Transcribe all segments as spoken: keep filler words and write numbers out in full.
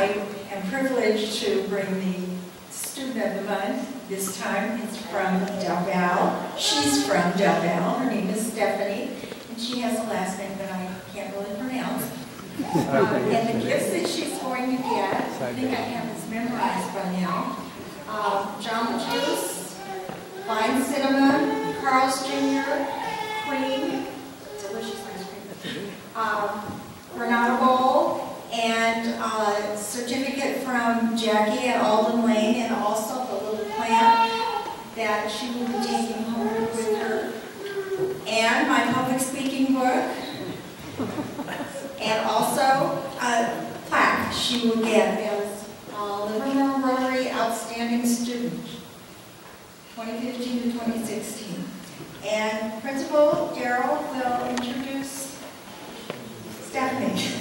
I am privileged to bring the student of the month. This time it's from Del Val. She's from Del Val. Her name is Stephanie, and she has a last name that I can't really pronounce. Um, and the gifts that she's going to get, I think I have this memorized by now. Uh, Jamba Juice, Fine Cinnamon, Carl's Junior, Cream, delicious ice cream, um, Granada Bowl, and a certificate from Jackie at Alden Lane, and also the little plant that she will be taking home with her, and my public speaking book, and also a plaque she will get as a Livermore Rotary Outstanding Student, twenty fifteen to twenty sixteen. And Principal Darrell will introduce Stephanie.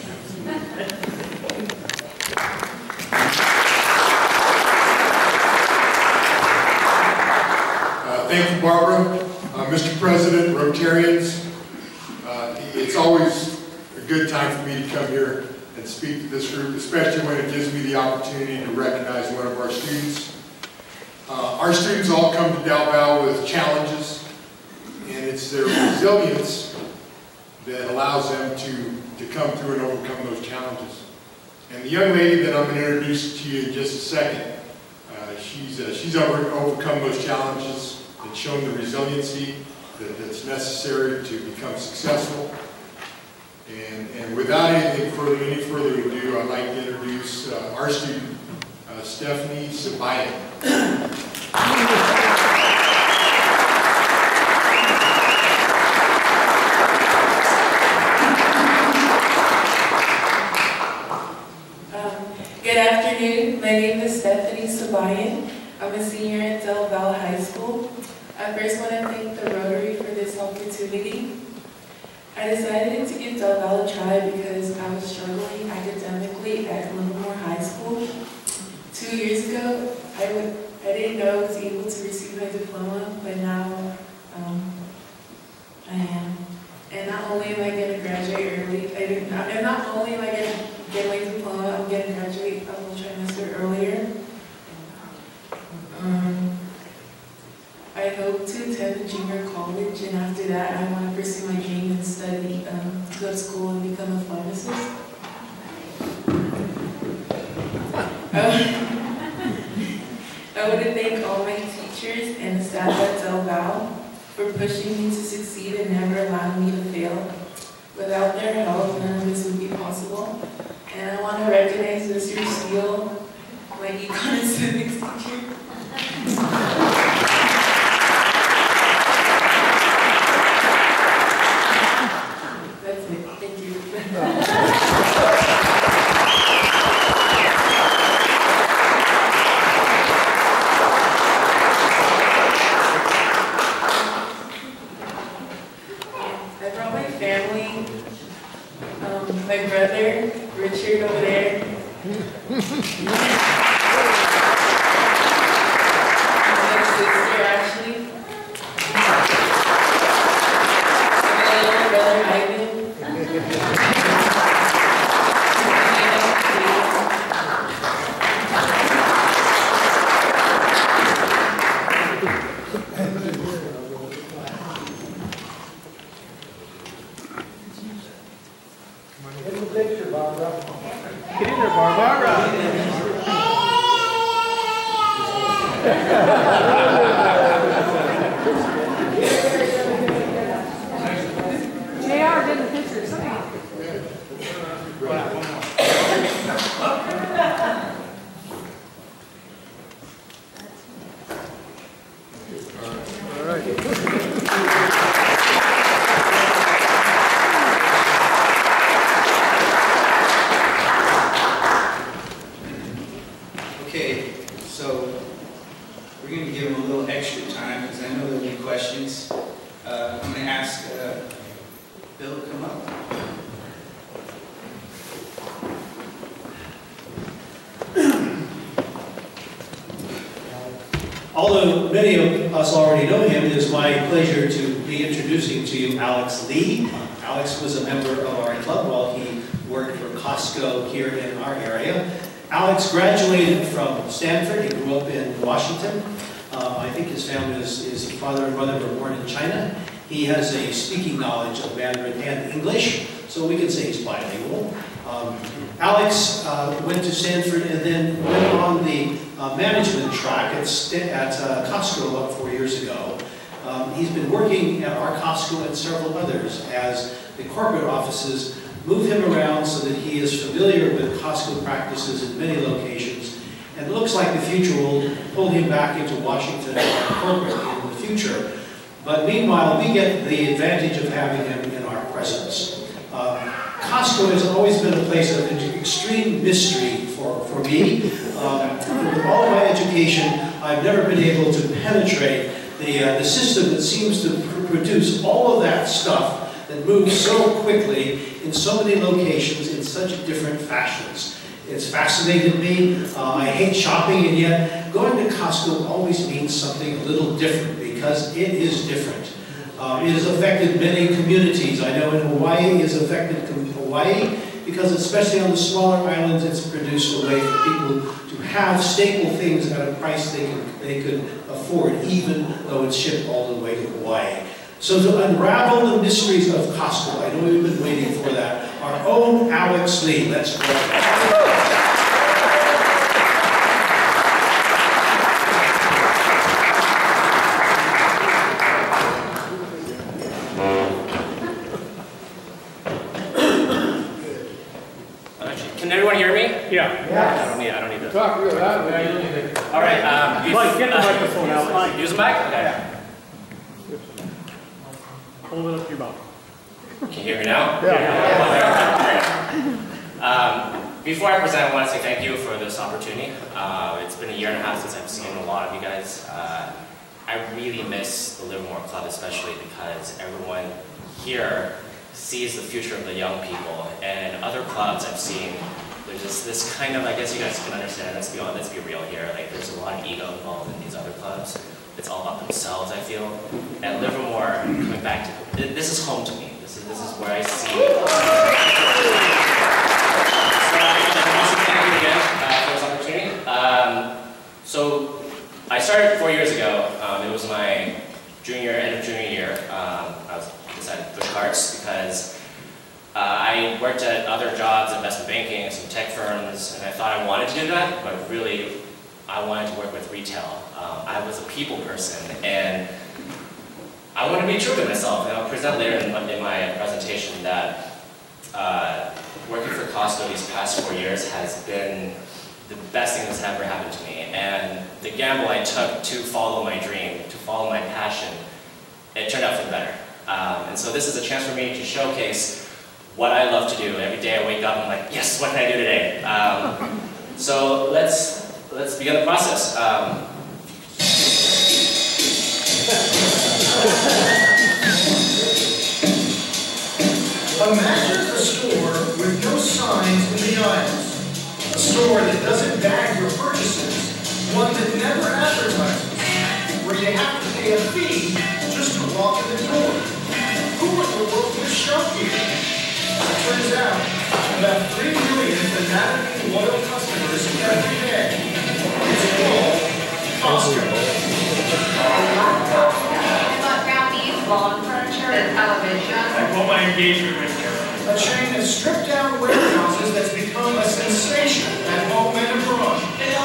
Uh, thank you, Barbara. Uh, Mister President, Rotarians, uh, it's always a good time for me to come here and speak to this group, especially when it gives me the opportunity to recognize one of our students. Uh, our students all come to Del Val with challenges, and it's their resilience that allows them to, to come through and overcome those challenges. And the young lady that I'm going to introduce to you in just a second, uh, she's, uh, she's over, overcome those challenges and shown the resiliency that, that's necessary to become successful. And, and without anything further, any further ado, I'd like to introduce uh, our student, uh, Stephanie Sabayan. Good afternoon. My name is Stephanie Sabayan. I'm a senior at Del Val High School. I first want to thank the Rotary for this opportunity. I decided to give Del Val a try because I was struggling academically at Livermore High School. Two years ago, I, would, I didn't know I was able to receive my diploma, but now um, I am. And not only am I going to graduate early, I did not, and not only am I going to get my diploma, I'm going to graduate a whole trimester earlier. Um, I hope to attend junior college, and after that I want to pursue my dream and study, um, go to school and become a pharmacist. I want to thank all my teachers and the staff at Del Val for pushing me to succeed and never allowing me to fail. Without their help, none of this would be possible. And I want to recognize Mister Steele, my econ and civics teacher. That's it. Thank you. I brought my family, um, my brother, Richard over there. My sister, Ashley. My little brother, Ivan. Get the picture, Barbara. Get in there, Barbara. J R did the picture. Somebody. All right. Okay, so we're going to give them a little extra time because I know there'll be questions. Uh, I'm going to ask uh, Bill to come up. Although many of us already know him, it is my pleasure to be introducing to you Alex Lee. Alex was a member of our club while he worked for Costco here in our area. Alex graduated from Stanford. He grew up in Washington. Uh, I think his family is, his father and mother were born in China. He has a speaking knowledge of Mandarin and English, so we can say he's bilingual. Um, Alex uh, went to Stanford and then went on the uh, management track at, at uh, Costco about four years ago. Um, he's been working at our Costco and several others as the corporate offices move him around so that he is familiar with Costco practices in many locations. And it looks like the future will pull him back into Washington and corporate in the future. But meanwhile, we get the advantage of having him in our presence. Uh, Costco has always been a place of extreme mystery for, for me. Um, with all of my education, I've never been able to penetrate the, uh, the system that seems to pr produce all of that stuff that moves so quickly in so many locations in such different fashions. It's fascinated me. Uh, I hate shopping, and yet going to Costco always means something a little different because it is different. Uh, it has affected many communities. I know in Hawaii it has affected Hawaii because especially on the smaller islands it's produced a way for people to have staple things at a price they, can, they could afford even though it's shipped all the way to Hawaii. So to unravel the mysteries of Costco, I know we've been waiting for that, our own Alex Lee. Let's go. Can everyone hear me? Yeah. I don't need. I don't need to. Talk real loud, man. You don't need to. All right. Um, Mike, get the microphone out. Mike. Use the mic. Okay. Hold it up to your mouth. Can you hear me now? Yeah. Um, before I present, I want to say thank you for this opportunity. Uh, it's been a year and a half since I've seen a lot of you guys. Uh, I really miss the Livermore Club, especially because everyone here sees the future of the young people, and other clubs I've seen, there's just this kind of, I guess you guys can understand, let's be honest, let's be real here, like there's a lot of ego involved in these other clubs. It's all about themselves, I feel. At Livermore, coming back to, this is home to me. This is, this is where I see. So thank you again uh, for this opportunity. Um, so I started four years ago. Um, it was my junior, end of junior year. Um, I was decided to push carts because uh, I worked at other jobs, investment banking, some tech firms, and I thought I wanted to do that, but really I wanted to work with retail. Um, I was a people person, and I want to be true to myself. And I'll present later in, in my presentation that uh, working for Costco these past four years has been the best thing that's ever happened to me. And the gamble I took to follow my dream, to follow my passion, it turned out for the better. Um, and so this is a chance for me to showcase what I love to do. Every day I wake up and I'm like, yes, what can I do today? Um, so let's let's begin the process. Um, Imagine a store with no signs in the aisles. A store that doesn't bag your purchases. One that never advertises. Where you have to pay a fee just to walk in the door. Who in the world would shop here? It turns out, about three million fanatically loyal customers every day. It's called Costco. I bought brownies, lawn furniture, and television. I bought my engagement ring. A chain of stripped-down warehouses that's become a sensation at home and abroad.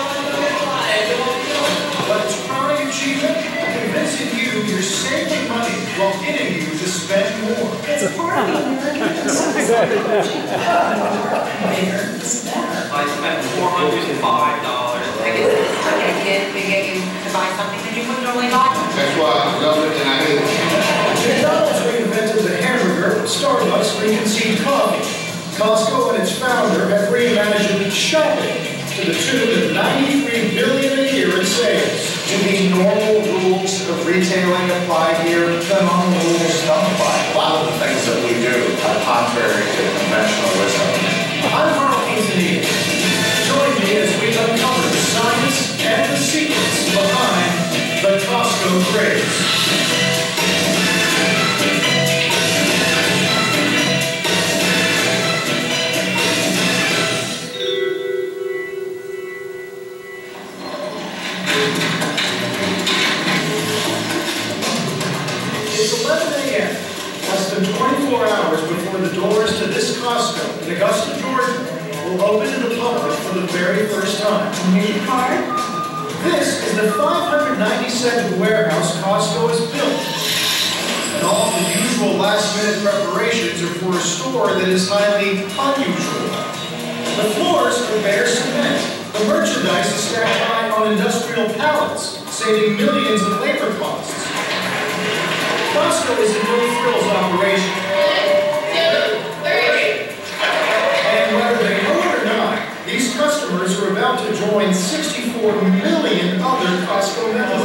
But its primary achievement? Convincing you you're saving money while getting you to spend more. It's part of the American society. Bigger is better. I spent four hundred five dollars. I guess it's like a kid to get you to buy something that you wouldn't normally buy. That's why I love it and I hate it. McDonald's reinvented the hamburger, Starbucks reconceived coffee. Costco and its founder have reimagined shopping to the tune of ninety-three billion dollars a year in sales. Do the normal rules of retailing apply here? The normal rules don't apply. A lot of the things that we do are contrary to conventional wisdom. I'm Carl Quintanilla. Join me as we uncover the science and the secrets behind the Costco craze. than twenty-four hours before the doors to this Costco in Augusta, Georgia will open to the public for the very first time. New card? This is the five hundred ninety-second warehouse Costco has built. And all the usual last-minute preparations are for a store that is highly unusual. The floors are bare cement. The merchandise is stacked high on industrial pallets, saving millions of labor costs. Costco is a no-frills operation. And whether they know it or not, these customers are about to join sixty-four million other Costco members.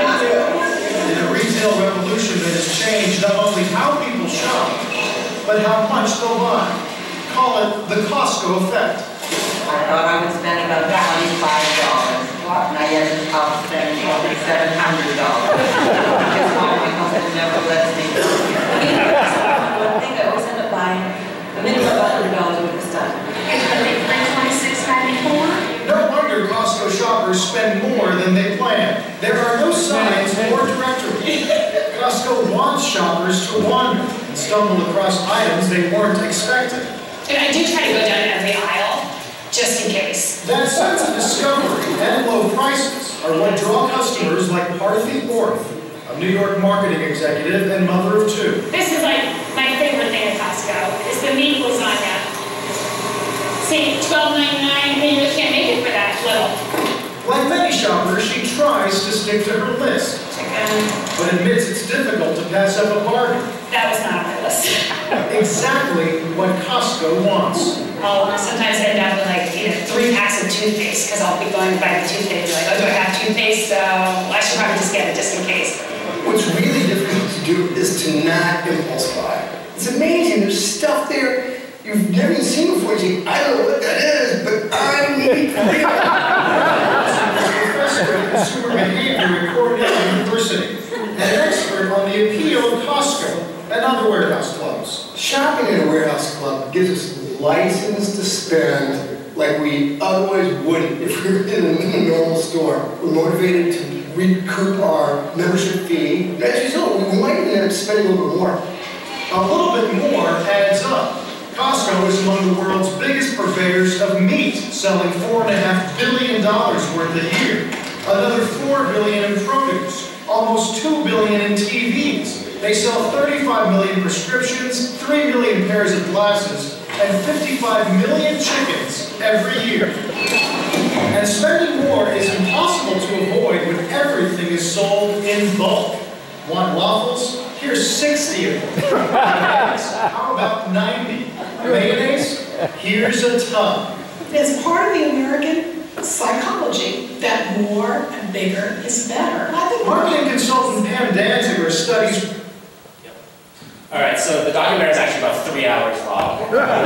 In a retail revolution that has changed not only how people shop, but how much they'll buy. Call it the Costco effect. I thought I would spend about twenty-five dollars. And I ended up spending over seven hundred dollars. Just why my husband never lets me go here. One thing I always end up buying a minimum of one hundred dollars worth of stuff. But they three twenty-six ninety-four? No wonder Costco shoppers spend more than they plan. There are no signs or directories. Costco wants shoppers to wander and stumble across items they weren't expecting. And I do try to go down every aisle, just in case. That sense of discovery and low prices are what draw customers like Parthy Orth, a New York marketing executive and mother of two. This is like my favorite thing at Costco, is the meat lasagna. See, twelve ninety-nine, and you really can't make it for that little. Like many shoppers, she tries to stick to her list, Chicken. but admits it's difficult to pass up a bargain. That was not on my list. Exactly what Costco wants. I'll sometimes end up with like, you know, three packs of toothpaste, because I'll be going to buy the toothpaste, like, oh, do I have toothpaste? So I should probably just get it just in case. What's really difficult to do is to not impulse buy. It's amazing, there's stuff there you've never even seen before. You think, I don't know what that is, but I need it. Professor of consumer behavior at Cornell University, and an expert on the appeal of Costco and other warehouse clubs. Shopping at a warehouse club gives us license to spend like we otherwise wouldn't if we were in a, in a normal store. We're motivated to recoup our membership fee. As a result, we might end up spending a little bit more. A little bit more adds up. Costco is among the world's biggest purveyors of meat, selling four and a half billion dollars worth a year. Another four billion in produce, almost two billion in T Vs. They sell thirty-five million prescriptions, three million pairs of glasses, and fifty-five million chickens every year. And spending more is impossible to avoid when everything is sold in bulk. Want waffles? Here's sixty of them. How about ninety? Mayonnaise? Here's a ton. It's part of the American psychology that more and bigger is better. I think marketing consultant Pam Danziger studies. All right, so the documentary is actually about three hours long.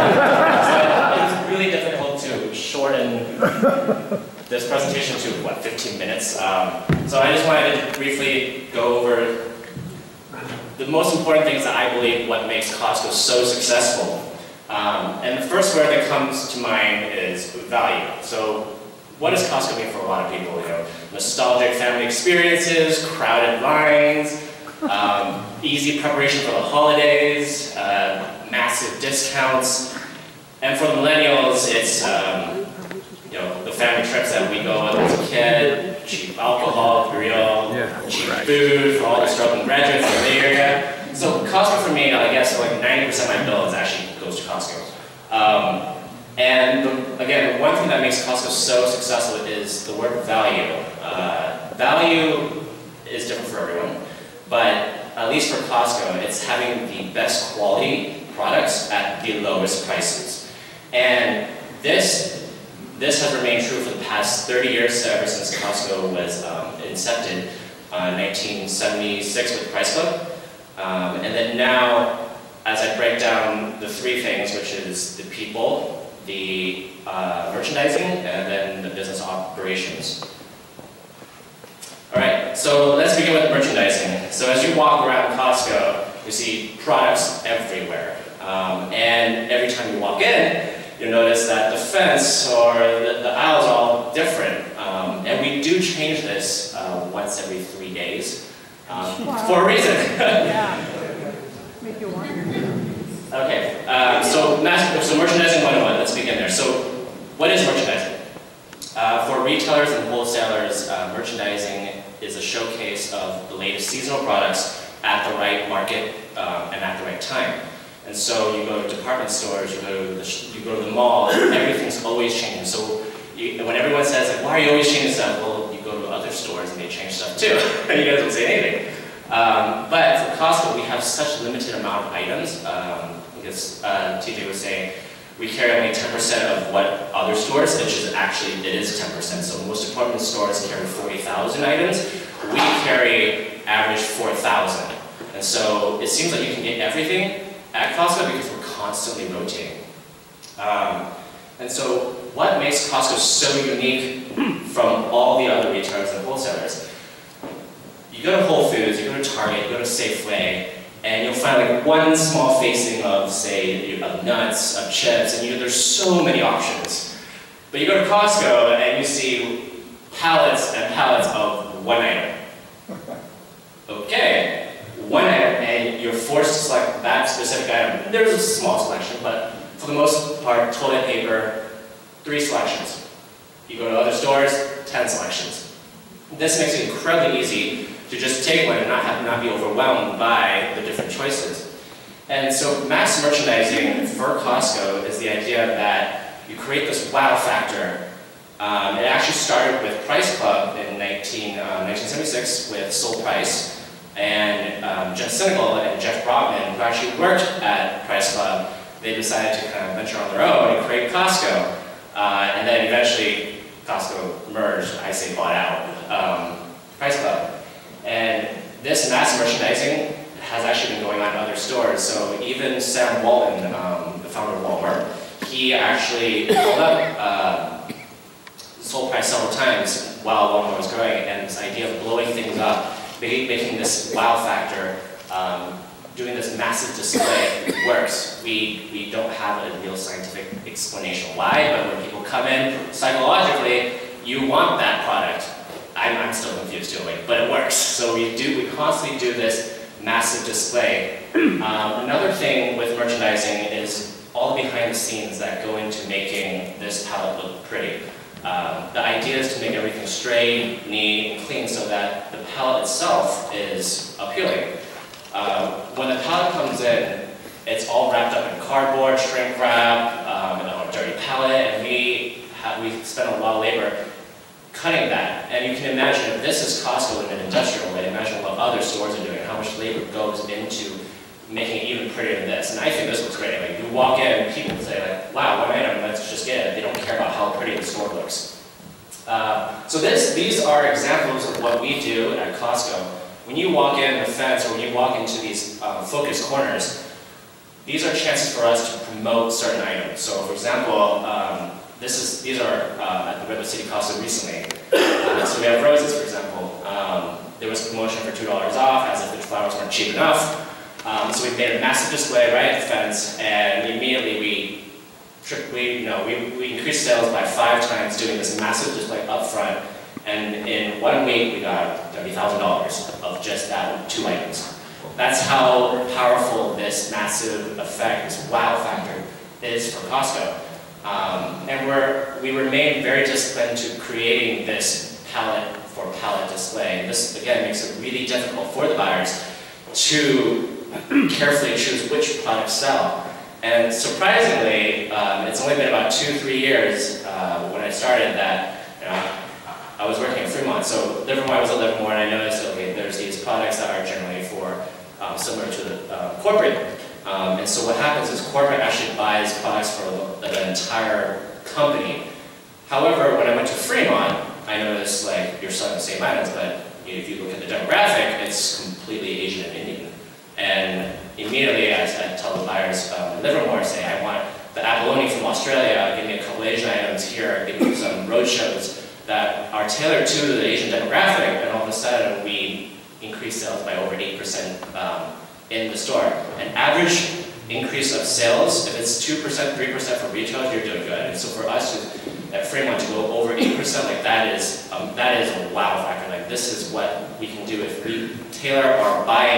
So it's really difficult to shorten this presentation to, what, fifteen minutes. Um, so I just wanted to briefly go over the most important things that I believe what makes Costco so successful. Um, and the first word that comes to mind is value. So what does Costco mean for a lot of people? You know, nostalgic family experiences, crowded lines, um, easy preparation for the holidays, uh, massive discounts. And for the millennials, it's um, you know, the family trips that we go on as a kid, cheap alcohol, real, cheap food for all the struggling graduates in the Bay Area. So Costco for me, I guess like ninety percent of my bill is actually goes to Costco. Um, and the, again, one thing that makes Costco so successful is the word value. Uh, value is different for everyone, but at least for Costco, it's having the best quality products at the lowest prices. And this, this has remained true for the past thirty years, ever since Costco was um, incepted uh, in nineteen seventy-six with Price Club. Um, and then now, as I break down the three things, which is the people, the uh, merchandising, and then the business operations. All right, so let's begin with merchandising. So as you walk around Costco, you see products everywhere. Um, and every time you walk in, you'll notice that the fence or the, the aisles are all different. Um, and we do change this uh, once every three days um, for a reason. Make you wonder. Okay, uh, so, mass, so merchandising one oh one, let's begin there. So, what is merchandising? Uh, for retailers and wholesalers, uh, merchandising is a showcase of the latest seasonal products at the right market um, and at the right time. And so you go to department stores, you go to the, sh you go to the mall, everything's always changing. So you, when everyone says, like, why are you always changing stuff? Well, you go to other stores and they change stuff too, and you guys don't say anything. Um, but for Costco, we have such a limited amount of items, um, because uh, T J was saying, we carry only ten percent of what other stores, which is actually, it is ten percent. So most department stores carry forty thousand items. We carry average four thousand. And so it seems like you can get everything at Costco because we're constantly rotating. Um, and so what makes Costco so unique from all the other retailers and wholesalers? You go to Whole Foods, you go to Target, you go to Safeway, and you'll find like one small facing of, say, of nuts, of chips, and you, there's so many options. But you go to Costco and you see pallets and pallets of one item. Okay, one item, and you're forced to select that specific item. There's a small selection, but for the most part, toilet paper, three selections. You go to other stores, ten selections. This makes it incredibly easy to just take one and not have not be overwhelmed by the different choices. And so mass merchandising for Costco is the idea that you create this wow factor. Um, it actually started with Price Club in nineteen seventy-six with Soul Price, and um, Jeff Sinegal and Jeff Brotman, who actually worked at Price Club, they decided to kind of venture on their own and create Costco. Uh, and then eventually Costco merged, I say bought out, um, Price Club. And this mass merchandising has actually been going on in other stores. So even Sam Walton, um, the founder of Walmart, he actually pulled up uh, Soul Price several times while Walmart was growing, and this idea of blowing things up, making this wow factor, um, doing this massive display works. We, we don't have a real scientific explanation why, but when people come in, psychologically, you want that product. I'm, I'm still confused too, but it works. So we do, we constantly do this massive display. Um, another thing with merchandising is all the behind the scenes that go into making this palette look pretty. Um, the idea is to make everything straight, neat, and clean so that the palette itself is appealing. Uh, when the palette comes in, it's all wrapped up in cardboard, shrink wrap, um, a dirty palette, and we, have, we spend a lot of labor cutting that. And you can imagine if this is Costco in an industrial way, imagine what other stores are doing, how much labor goes into making it even prettier than this. And I think this looks great. Like, you walk in and people say, like, wow, one item, let's just get it. They don't care about how pretty the store looks. Uh, so this, these are examples of what we do at Costco. When you walk in the fence or when you walk into these uh, focus corners, these are chances for us to promote certain items. So for example, um, this is, these are uh, at the Redwood City Costco recently. Uh, so we have roses, for example. Um, there was a promotion for two dollars off, as if the flowers weren't cheap enough. Um, so we made a massive display right at the fence, and immediately we, we, you know, we, we increased sales by five times doing this massive display up front. And in one week, we got thirty thousand dollars of just that two items. That's how powerful this massive effect, this wow factor, is for Costco. Um, and we're, we remain very disciplined to creating this palette for palette display. And this, again, makes it really difficult for the buyers to carefully choose which products sell. And surprisingly, um, it's only been about two, three years uh, when I started that, you know, I was working at Fremont, so Livermore, I was at Livermore, and I noticed, okay, there's these products that are generally for, um, similar to the uh, corporate. Um, and so what happens is corporate actually buys products for the, the entire company. However, when I went to Fremont, I noticed, like, you're selling the same items, but if you look at the demographic, it's completely Asian and Indian. And immediately, I, I tell the buyers um, in Livermore, say, I want the abalone from Australia, give me a couple Asian items here, give me some roadshows that are tailored to the Asian demographic, and all of a sudden we increase sales by over eight percent um, in the store. An average increase of sales, if it's two percent, three percent for retailers, you're doing good. And so for us to, at Fremont to go over eight percent, like that is, um, that is a wow factor. Like, this is what we can do if we tailor our buying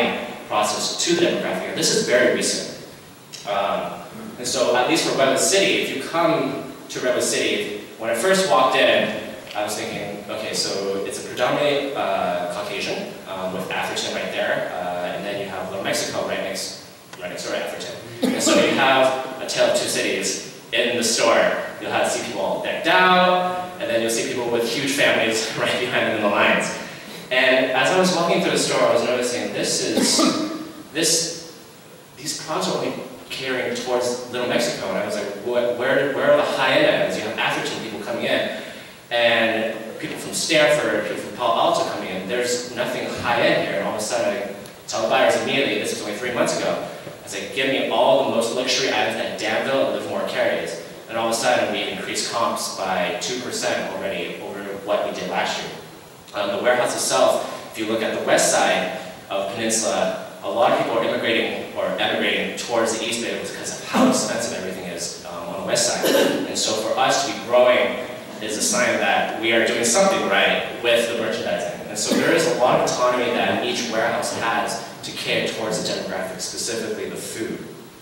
process to the demographic area. This is very recent. Um, and so at least for Redwood City, if you come to Redwood City, when I first walked in, I was thinking, okay, so it's a predominantly uh, Caucasian um, with Atherton right there, uh, and then you have Little Mexico right next, right next door to Atherton. And so you have a tale of two cities in the store. You'll have see people all decked out, and then you'll see people with huge families right behind them in the lines. And as I was walking through the store, I was noticing this is this these products are only catering towards Little Mexico, and I was like, what, where where are the high-end items? You have Atherton people coming in, and people from Stanford, people from Palo Alto coming in. There's nothing high-end here, and all of a sudden I tell the buyers immediately, this was only three months ago, I said, give me all the most luxury items that Danville and Livermore carries. And all of a sudden we increased comps by two percent already over what we did last year. Um, the warehouse itself, if you look at the west side of Peninsula, a lot of people are immigrating or emigrating towards the East Bay because of how expensive everything is um, on the west side. And so for us to be growing is a sign that we are doing something right with the merchandising. And so there is a lot of autonomy that each warehouse has to cater towards the demographic, specifically the food.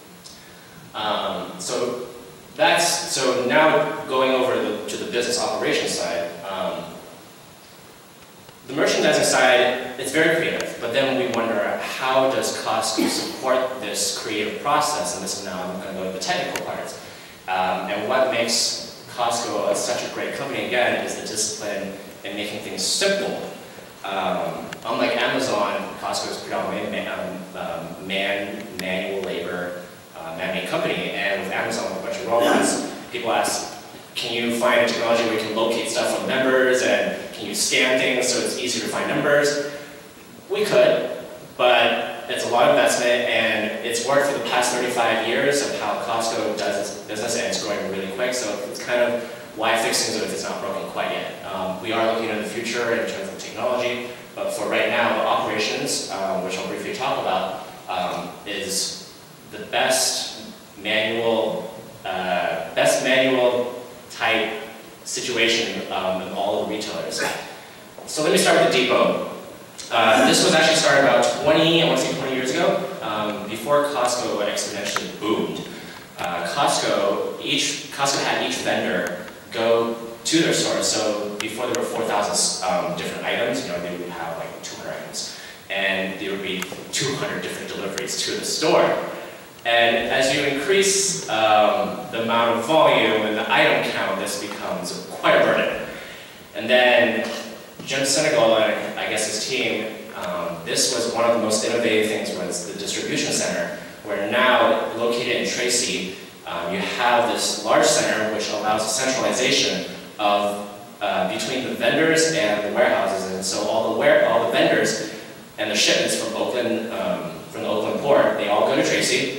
Um, so that's, so now going over the, to the business operations side, um, the merchandising side, it's very creative, but then we wonder how does Costco support this creative process, and this is now I'm going to go to the technical parts. Um, and what makes Costco such a great company, again, is the discipline in making things simple. Um, unlike Amazon, Costco is predominantly man, um, um, man manual labor, uh, man-made company, and with Amazon with a bunch of robots, people ask, can you find a technology where you can locate stuff from members, and can you scan things so it's easier to find numbers? We could, but it's a lot of investment, and it's worked for the past thirty-five years of how Costco does its business, and it's growing really quick, so it's kind of why fix things if it's not broken quite yet. Um, we are looking into the future in terms of technology, but for right now, the operations, um, which I'll briefly talk about, um, is the best manual, uh, best manual type situation um, in all of the retailers. So let me start with the Depot. Uh, this was actually started about twenty, I want to say twenty years ago, um, before Costco exponentially boomed. Uh, Costco, each Costco had each vendor go to their stores. So before there were four thousand um, different items, you know, they would have like two hundred items, and there would be two hundred different deliveries to the store. And as you increase um, the amount of volume and the item count, this becomes quite a burden. And then Jim Senegal and I guess his team, um, this was one of the most innovative things was the distribution center, where now located in Tracy, um, you have this large center which allows a centralization of uh, between the vendors and the warehouses. And so all the ware all the vendors and the shipments from Oakland, um, from the Oakland port, they all go to Tracy.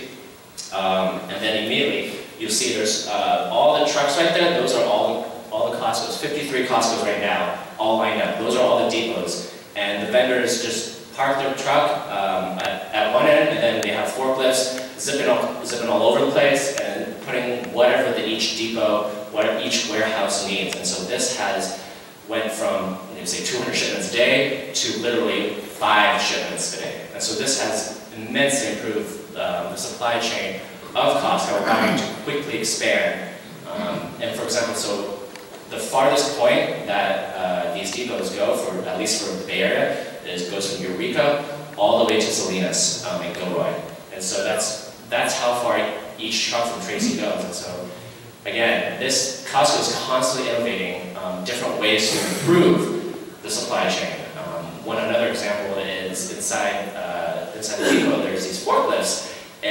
Um, and then immediately you'll see there's uh, all the trucks right there. Those are all all the Costco's, fifty-three Costco's right now, all lined up. Those are all the depots, and the vendors just park their truck um, at, at one end, and then they have forklifts zipping all zipping all over the place and putting whatever the each depot, what each warehouse needs. And so this has went from you know, say two hundred shipments a day to literally five shipments a day. And so this has immensely improved um, the supply chain of Costco, allowing to quickly expand. Um, and for example, so the farthest point that uh, these depots go, for at least for the Bay Area, is goes from Eureka all the way to Salinas um, and Gilroy. And so that's that's how far each truck from Tracy goes. And so again, this Costco is constantly innovating um, different ways to improve the supply chain. Um, one another example is inside uh, inside the depot. There's these forklifts,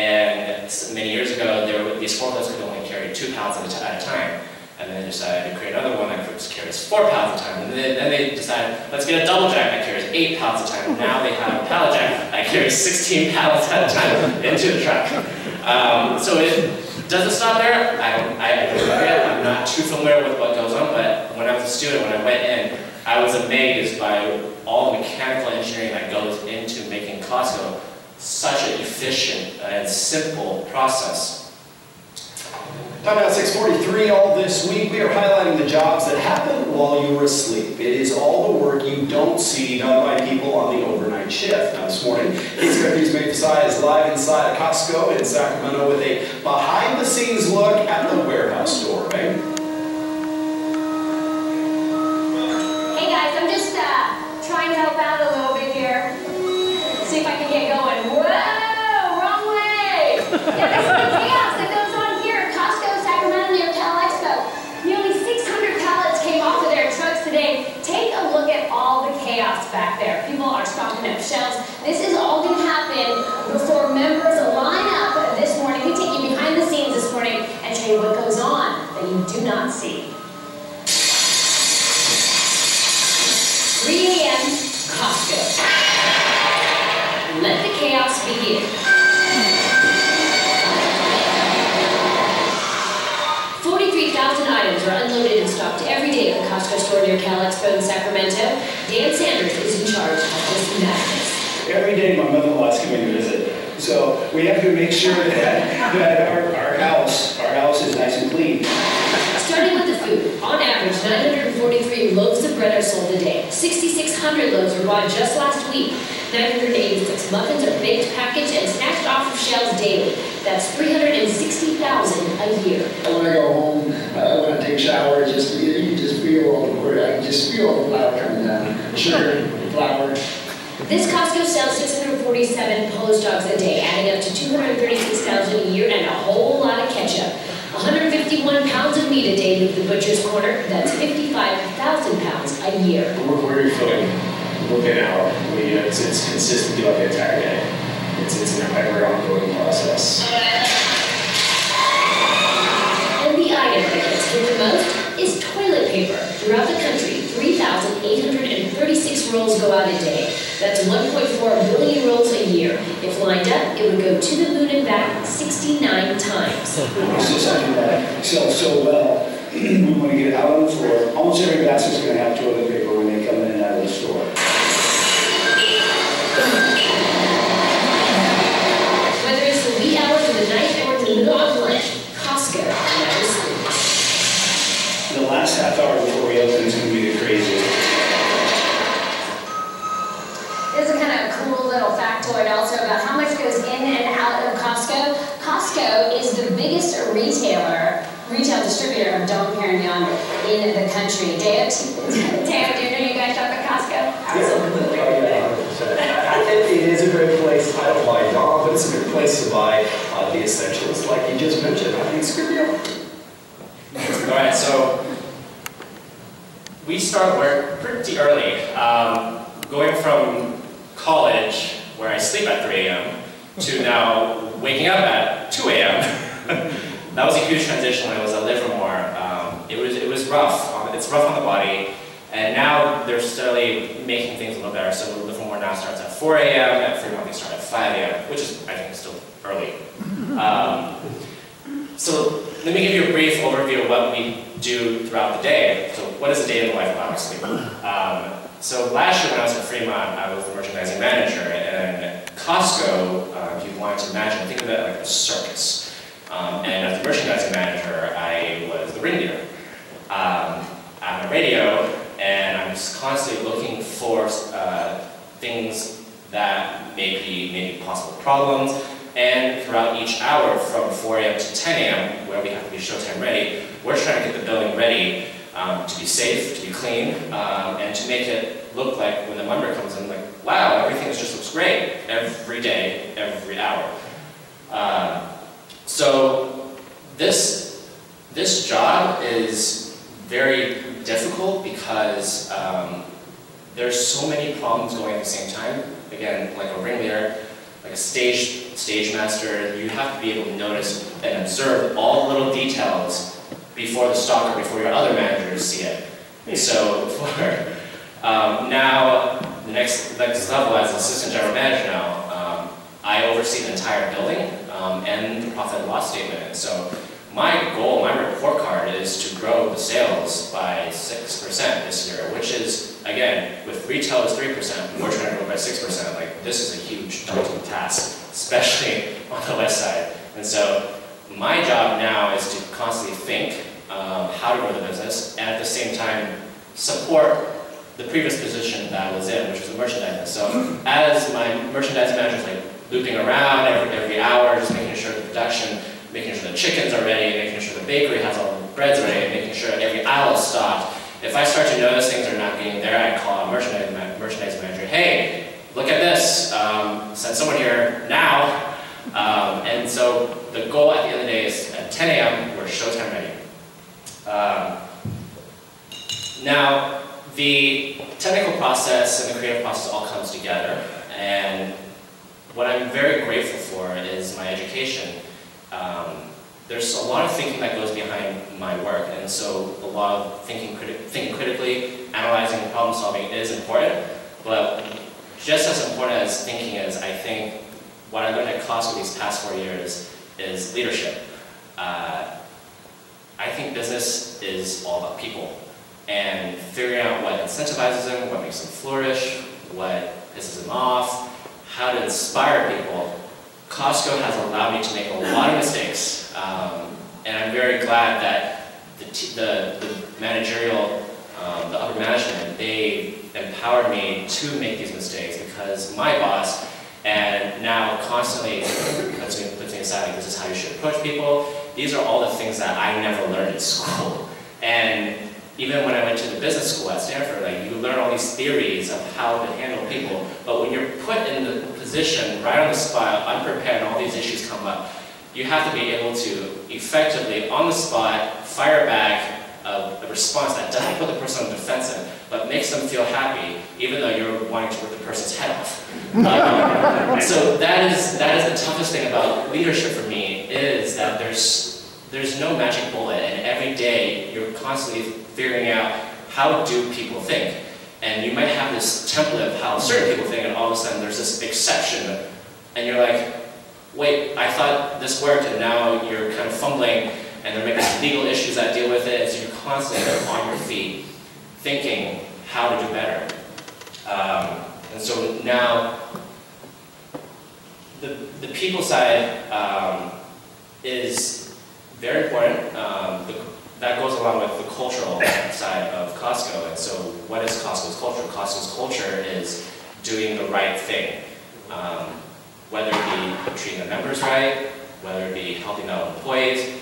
and many years ago, there were, these forklifts could only carry two pallets at a time. And then they decided to create another one that carries four pallets at a time. And then, then they decided, let's get a double jack that carries eight pallets at a time. And now they have a pallet jack that carries sixteen pallets at a time into the truck. Um, so it doesn't stop there. I don't, I, I don't know yet. I'm not too familiar with what goes on, but when I was a student, when I went in, I was amazed by all the mechanical engineering that goes into making Costco such an efficient and simple process. Time out six forty-three. All this week we are highlighting the jobs that happen while you were asleep. It is all the work you don't see done by people on the overnight shift. Now this morning, Case News Made is live inside a Costco in Sacramento with a behind-the-scenes look at the warehouse store. Right? Hey guys, I'm just uh, trying to help out a little bit here. See if I can get going. Whoa, wrong way! Yeah, this is the chaos that goes on here at Costco, Sacramento, near Cal Expo. Nearly six hundred pallets came off of their trucks today. Take a look at all the chaos back there. People are stocking up shelves. This is all going to happen before members line up this morning. We take you behind the scenes this morning and show you what goes on that you do not see. three A M Costco. Let the chaos begin. forty-three thousand items are unloaded and stocked every day at the Costco store near Cal Expo in Sacramento. Dan Sanders is in charge of this madness. Every day my mother-in-law is coming to visit, so we have to make sure that, that our, our house, our house is nice and clean. Starting with the food, on average, nine hundred forty-three loaves of bread are sold a day. sixty-six hundred loaves were bought just last week. nine hundred eighty-six muffins are baked, packaged, and snatched off of shelves daily. That's three hundred sixty thousand a year. When I go home, uh, when I take showers, just you, you just feel all the I can just feel all the flour coming down. Sugar, flour. This Costco sells six hundred forty-seven Polish dogs a day, adding up to two hundred thirty-six thousand a year and a whole lot of ketchup. one hundred fifty-one pounds of meat a day to the butcher's corner. That's fifty-five thousand pounds a year. We're, we're filling within an hour. We, uh, it's, it's consistent throughout the entire day. It's, it's an ever ongoing process. And the item that gets hit the most is toilet paper. Throughout the country, three thousand eight hundred thirty-six rolls go out a day. That's one point four billion rolls a year. If lined up, it would go to the moon and back sixty-nine times. It's just something that sells so well. We want to get it out on the floor. Almost every basket's going to have toilet paper when they come in and out of the store. Whether it's the wee hours of the night or the middle of lunch, Costco never sleeps. The last half hour before we open is going to be the craziest. This is a kind of cool little factoid also about how much goes in and out of Costco. Costco is the biggest retailer, retail distributor of Dom Perignon in the country. Dave, Dave, do you know you guys shop at Costco? Absolutely. Oh, yeah, one hundred percent. It, it is a great place. I don't buy Dom, but it's a good place to buy uh, the essentials like you just mentioned. I think it's a good deal. All right, so we start work pretty early. Um, going from college, where I sleep at three A M, to now waking up at two A M That was a huge transition when I was at Livermore. Um, it was it was rough. Um, it's rough on the body, and now they're slowly making things a little better. So Livermore now starts at four A M At Fremont they start at five A M, which is I think still early. Um, so let me give you a brief overview of what we do throughout the day. So what is a day in the life of Alex Sleeper? Um, so last year when I was at Fremont, I was the merchandising manager, and Costco, uh, if you want to imagine, think of it like a circus. Um, and as the merchandising manager, I was the ringleader. Um, I'm a radio, and I'm just constantly looking for uh, things that may be maybe possible problems. And throughout each hour, from four A M to ten A M, where we have to be showtime ready, we're trying to get the building ready um, to be safe, to be clean, um, and to make it look like when the member comes in, like, wow, everything just looks great every day, every hour. Uh, so this this job is very difficult because um, there's so many problems going at the same time. Again, like a ringleader, like a stage stage master, you have to be able to notice and observe all the little details before the stock or before your other managers see it. And so for um, now, the next, next level as assistant general manager now, um, I oversee the entire building um, and the profit and loss statement. And so my goal, my report card is to grow the sales by six percent this year, which is, again, with retail is three percent, we're trying to grow by six percent. Like, this is a huge daunting task, especially on the west side. And so my job now is to constantly think um, how to grow the business, and at the same time support the previous position that I was in, which was the merchandising. So as my merchandising manager is like looping around every, every hour, just making sure the production, making sure the chickens are ready, making sure the bakery has all the breads ready, making sure every aisle is stocked. If I start to notice things are not getting there, I call a merchandising, ma merchandising manager, hey, look at this, um, send someone here now. Um, and so the goal at the end of the day is at ten A M, we're showtime ready. Um, now, the technical process and the creative process all comes together, and what I'm very grateful for is my education. Um, there's a lot of thinking that goes behind my work, and so a lot of thinking, criti thinking critically, analyzing, problem solving is important, but just as important as thinking is, I think what I learned at Costco these past four years is leadership. Uh, I think business is all about people, and figuring out what incentivizes them, what makes them flourish, what pisses them off, how to inspire people. Costco has allowed me to make a lot of mistakes, um, and I'm very glad that the, t the, the managerial, um, the upper management, they empowered me to make these mistakes, because my boss, and now constantly puts me, puts me aside, like, this is how you should approach people. These are all the things that I never learned in school. And even when I went to the business school at Stanford, like, you learn all these theories of how to handle people, but when you're put in the position, right on the spot, unprepared, and all these issues come up, you have to be able to effectively, on the spot, fire back a, a response that doesn't put the person on the defensive, but makes them feel happy, even though you're wanting to rip the person's head off. Um, so that is, that is the toughest thing about leadership for me, is that there's, there's no magic bullet, and every day you're constantly figuring out how do people think. And you might have this template of how certain people think, and all of a sudden there's this exception, and you're like, wait, I thought this worked, and now you're kind of fumbling, and there may be some legal issues that deal with it, so you're constantly on your feet, thinking how to do better. Um, and so now, the, the people side um, is very important. Um, the, that goes along with the cultural side of Costco. And so what is Costco's culture? Costco's culture is doing the right thing. Um, whether it be treating the members right, whether it be helping out employees.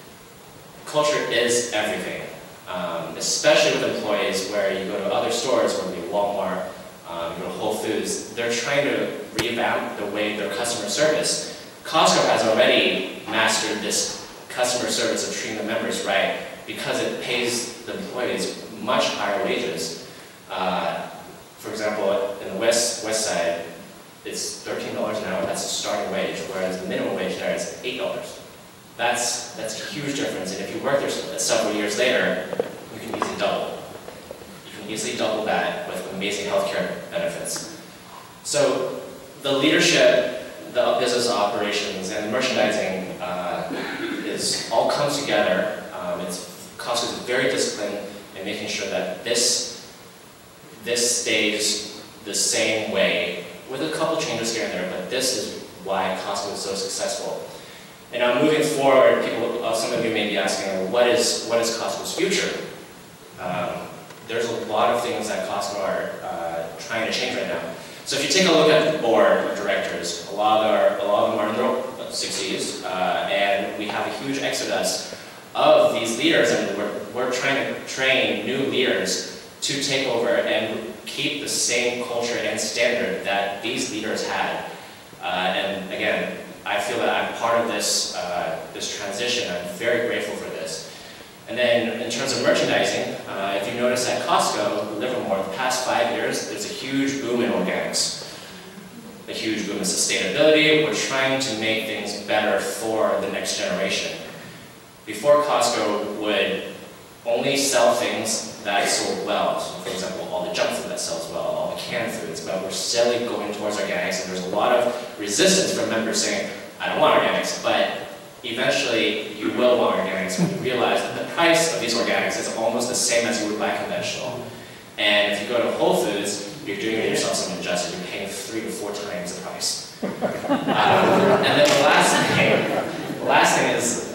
Culture is everything, um, especially with employees where you go to other stores, whether it be Walmart, um, you go to Whole Foods, they're trying to revamp the way their customer service. Costco has already mastered this customer service of treating the members right because it pays the employees much higher wages. Uh, for example, in the west, west side, it's thirteen dollars an hour, that's the starting wage, whereas the minimum wage there is eight dollars. That's, that's a huge difference, and if you work there several years later, you can easily double. You can easily double that with amazing healthcare benefits. So the leadership, the business operations, and the merchandising uh, is all comes together. Um, it's, Costco is very disciplined in making sure that this, this stays the same way, with a couple changes here and there, but this is why Costco is so successful. And now moving forward, people, uh, some of you may be asking, what is, what is Costco's future? Um, there's a lot of things that Costco are uh, trying to change right now. So if you take a look at the board of directors, a lot of, our, a lot of them are in their sixties, uh, and we have a huge exodus of these leaders, and we're, we're trying to train new leaders to take over and keep the same culture and standard that these leaders had. Uh, and again, I feel that I'm part of this, uh, this transition. I'm very grateful for this. And then in terms of merchandising, uh, if you notice at Costco, Livermore, the past five years, there's a huge boom in organics. A huge boom in sustainability. We're trying to make things better for the next generation. Before, Costco would only sell things that sold well. So for example, all the junk food that sells well, all the canned foods, but we're steadily going towards organics, and there's a lot of resistance from members saying, I don't want organics, but eventually you will want organics when you realize that the price of these organics is almost the same as you would buy conventional. And if you go to Whole Foods, you're doing yourself some injustice, you're paying three to four times the price. um, and then the last thing, the last thing is,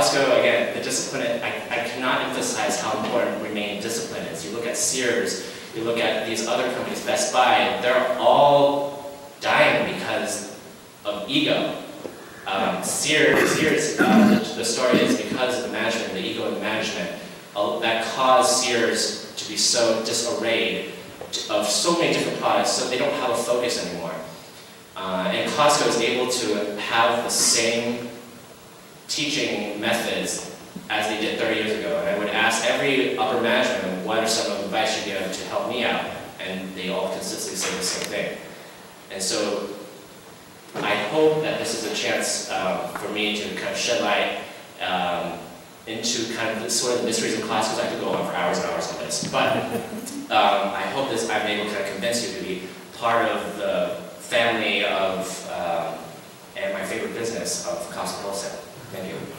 Costco, again, the discipline, I, I cannot emphasize how important remaining discipline is. You look at Sears, you look at these other companies, Best Buy, they're all dying because of ego. Um, Sears, Sears uh, the, the story is because of the management, the ego of the management, uh, that caused Sears to be so disarrayed of so many different products, so they don't have a focus anymore. Uh, and Costco is able to have the same teaching methods as they did thirty years ago. And I would ask every upper management, what are some of the advice you give to help me out? And they all consistently say the same thing. And so I hope that this is a chance um, for me to kind of shed light um, into kind of the sort of the mysteries of Costco, because I could go on for hours and hours on this. But um, I hope this I'm able to kind of convince you to be part of the family of, um, and my favorite business of Costco Wholesale. Thank you.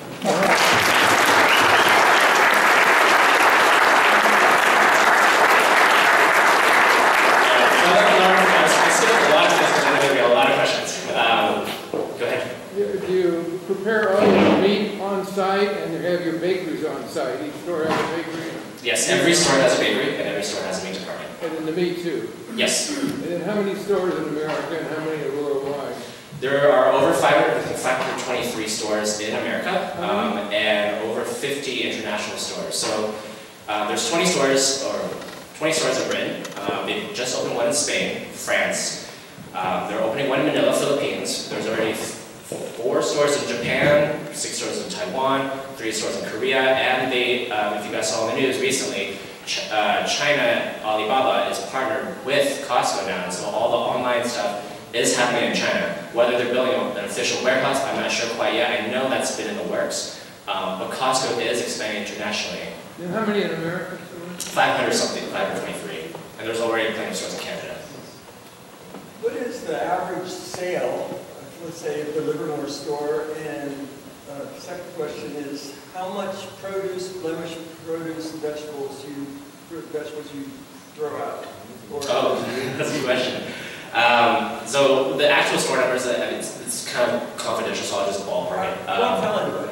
Do you prepare all your meat on site and you have your bakeries on site? Each store has a bakery? Yes, every store has a bakery and every store has a meat department. And then the meat too? Yes. And then how many stores in America and how many are worldwide? There are over five hundred twenty-three stores in America um, and over fifty international stores. So uh, there's twenty stores, or twenty stores in Britain. Um, they've just opened one in Spain, France. Um, they're opening one in Manila, Philippines. There's already four stores in Japan, six stores in Taiwan, three stores in Korea, and they, um, if you guys saw in the news recently, Ch uh, China, Alibaba is partnered with Costco now, and so all the online stuff is happening in China. Whether they're building an official warehouse, I'm not sure quite yet. I know that's been in the works, um, but Costco is expanding internationally. And how many in America? five hundred something, five hundred twenty-three, and there's already plenty of stores in Canada. What is the average sale, let's say, at the Livermore store? And uh, the second question is, how much produce, blemish produce, vegetables you fruit vegetables you throw out? Or oh, that's a good question. Um, so the actual store numbers, I mean, it's, it's kind of confidential, so I'll just ballpark it. Um, Don't tell anybody.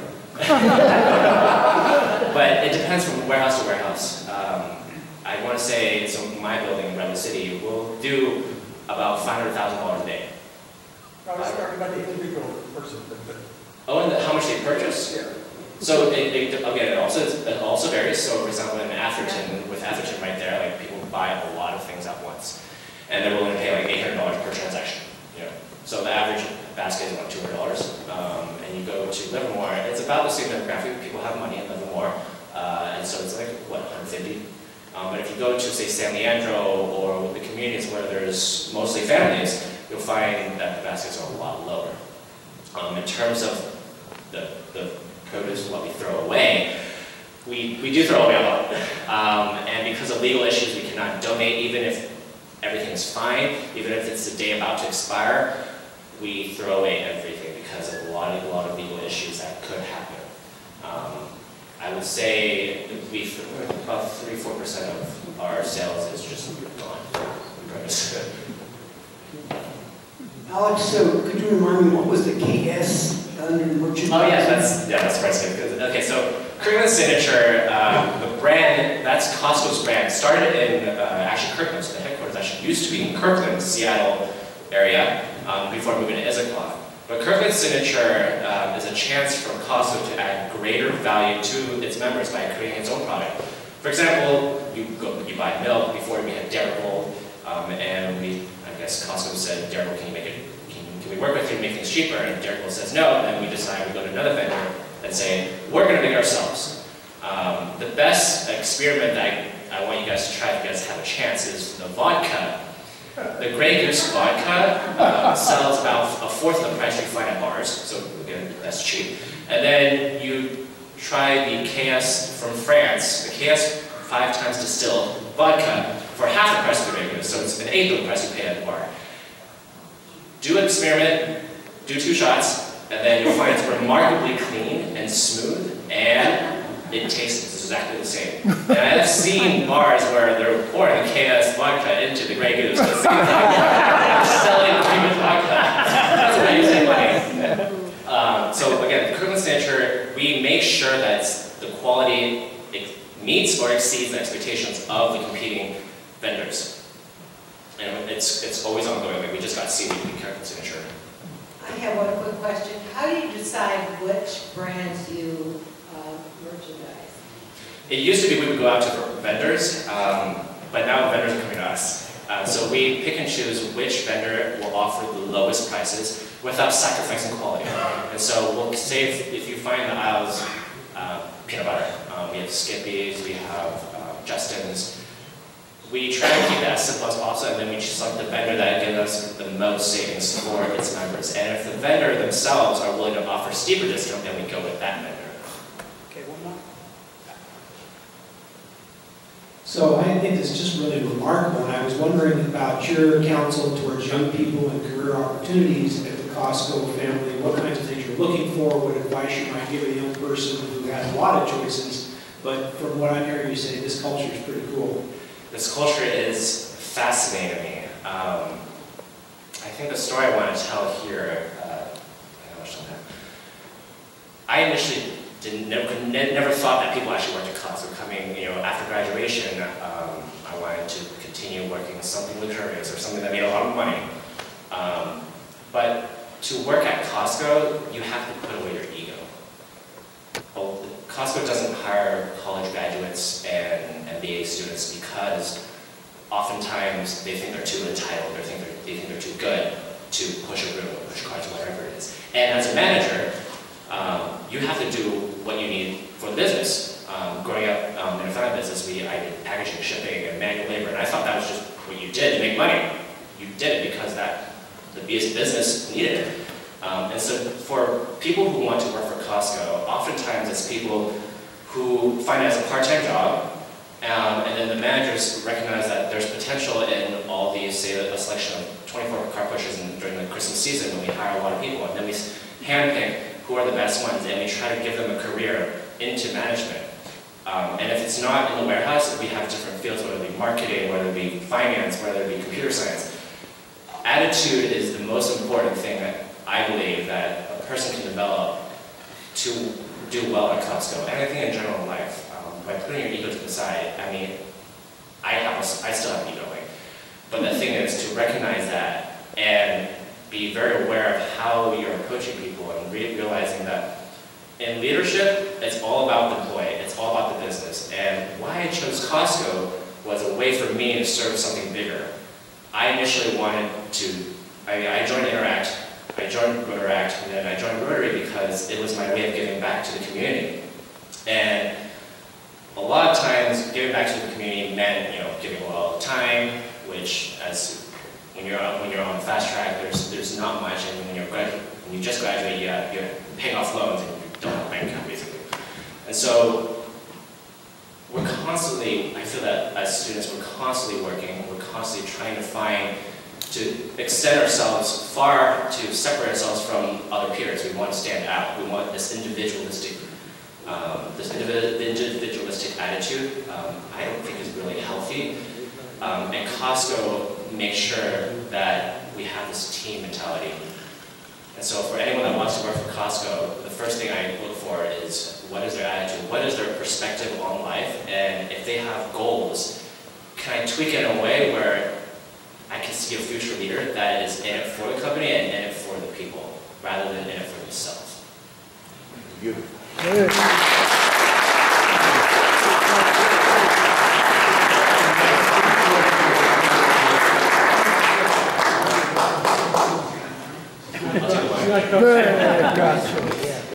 But it depends from warehouse to warehouse. Um, I want to say, so my building in Redwood City will do about five hundred thousand dollars a day. I was talking about the individual person. Oh, and the, how much they purchase? Yeah. So it, it, again, it also it also varies. So for example, in Atherton, with Atherton right there, like people buy a lot of things at once, and they're willing to pay like eight hundred dollars per transaction. You know, so the average basket is about two hundred dollars. Um, and you go to Livermore, it's about the same demographic. People have money in Livermore, uh, and so it's like what one hundred fifty. Um, but if you go to say San Leandro or the communities where there's mostly families, you'll find that the baskets are a lot lower. Um, in terms of the, the produce, what we throw away, we, we do throw away a lot. Um, and because of legal issues, we cannot donate, even if everything is fine, even if it's the day about to expire, we throw away everything because of a lot of, a lot of legal issues that could happen. Um, I would say we, about three to four percent of our sales is just gone. Produce. Alex, so could you remind me, what was the K S under merchandise? Oh yeah, that's yeah, that's price good. Okay, so Kirkland Signature, um, the brand, that's Costco's brand. Started in uh, actually Kirkland, so the headquarters actually used to be in Kirkland, Seattle area, um, before moving to Issaquah. But Kirkland Signature um, is a chance for Costco to add greater value to its members by creating its own product. For example, you go, you buy milk. Before we had Dairy Gold, um, and we, I guess Costco said, Dairy Gold, can you make it? Can, can we work with you to make things cheaper? And Dairy Gold says no. And then we decide we go to another vendor and say we're going to make it ourselves. Um, the best experiment that I, I want you guys to try if you guys have a chance is the vodka. The Grey Goose vodka uh, sells about a fourth of the price you find at bars, so again, that's cheap. And then you try the K S from France, the K S five times distilled vodka for half the price of the Grey Goose, so it's an eighth of the price you pay at the bar. Do an experiment, do two shots, and then you'll find it's remarkably clean and smooth, and it tastes exactly the same. And I've seen bars where they're pouring the K S vodka into the Grey Goose. It's like selling Grey Goose vodka. That's amazing money. Um, so again, the Kirkland Signature, we make sure that the quality meets or exceeds the expectations of the competing vendors. And it's, it's always ongoing. Like we just got seaweed and carrot signature. I have one quick question. How do you decide which brands you uh, merchandise? It used to be we would go out to vendors, um, but now vendors are coming to us. Uh, so we pick and choose which vendor will offer the lowest prices without sacrificing quality. And so we'll say if, if you find the aisles uh, peanut butter, um, we have Skippy's, we have uh, Justin's. We try to keep that as simple as possible, and then we select the vendor that gives us the most savings for its members. And if the vendor themselves are willing to offer steeper discount, then we go with that vendor. Okay, one more. So I think this is just really remarkable, and I was wondering about your counsel towards young people and career opportunities at the Costco family. What kinds of things you're looking for, what advice you might give a young person who has a lot of choices. But from what I'm hearing you say, this culture is pretty cool. This culture is fascinating to me. Um, I think the story I want to tell here, uh, I know much time. I initially didn't, never, never thought that people actually worked at Costco. Coming, you know, after graduation, um, I wanted to continue working with something luxurious or something that made a lot of money. Um, but to work at Costco, you have to put away your ego. Well, Costco doesn't hire college graduates and M B A students because oftentimes they think they're too entitled, they think they're, they think they're too good to push a room, push cards, whatever it is. And as a manager, um, you have to do what you need for the business. Um, growing up um, in a family business, we, I did packaging, shipping, and manual labor, and I thought that was just what you did to make money. You did it because that the business needed it. Um, and so for people who want to work for Costco, oftentimes it's people who find it as a part-time job, um, and then the managers recognize that there's potential in all these, say, a selection of twenty-four car pushers in, during the Christmas season when we hire a lot of people, and then we handpick who are the best ones, and we try to give them a career into management. Um, and if it's not in the warehouse, we have different fields, whether it be marketing, whether it be finance, whether it be computer science. Attitude is the most important thing that I believe that a person can develop to do well at Costco, and I think in general in life. Um, by putting your ego to the side, I mean, I, have a, I still have an ego, like, but the thing is to recognize that and be very aware of how you're approaching people and re realizing that in leadership, it's all about the employee, it's all about the business. And why I chose Costco was a way for me to serve something bigger. I initially wanted to, I, I joined Interact, I joined Rotaract, and then I joined Rotary because it was my way of giving back to the community. And a lot of times, giving back to the community meant, you know, giving a lot of time, which, as when you're when you're on fast track, there's there's not much, and when you're gradu when you just graduate, you have, you're paying off loans and you don't have a bank account basically. And so we're constantly, I feel that as students, we're constantly working, we're constantly trying to find, to extend ourselves far, to separate ourselves from other peers. We want to stand out. We want this individualistic, um, this individualistic attitude. Um, I don't think is really healthy. Um, and Costco makes sure that we have this team mentality. And so for anyone that wants to work for Costco, the first thing I look for is what is their attitude, what is their perspective on life, and if they have goals, can I tweak it in a way where I can see a future leader that is in it for the company and in it for the people, rather than in it for themselves. Good.